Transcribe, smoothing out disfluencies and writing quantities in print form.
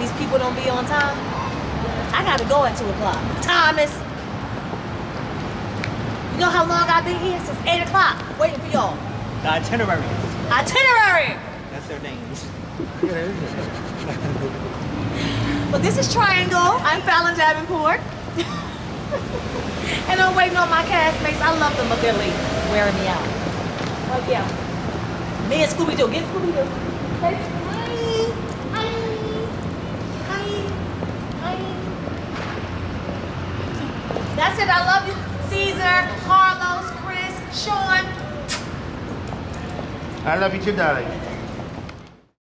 these people don't be on time. I gotta go at 2 o'clock. Thomas. You know how long I've been here? Since 8 o'clock, waiting for y'all. The itinerary. Itinerary! That's their names. But this is Triangle. I'm Phallon Davenport. And I'm waiting on my castmates. I love them, but they're late, wearing me out. Right there. Me and Scooby-Doo. Get Scooby-Doo. Hey, hi. Hi. Hi. Hi. That's it. I love you. Caesar, Carlos, Chris, Sean. I love you too, darling.